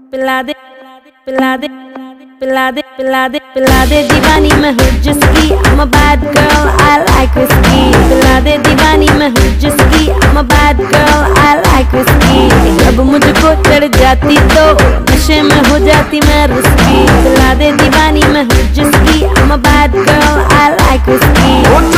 पिला दे पिला दे पिला दे पिला दे पिला दे दीवानी मैं हूँ जिसकी I'm a bad girl I like whiskey पिला दे दीवानी मैं हूँ जिसकी I'm a bad girl I like whiskey जब मुझको चढ़ जाती तो नशे में हो जाती मैं रिस्की पिला दे दीवानी मैं हूँ जिसकी I'm a bad girl I like whiskey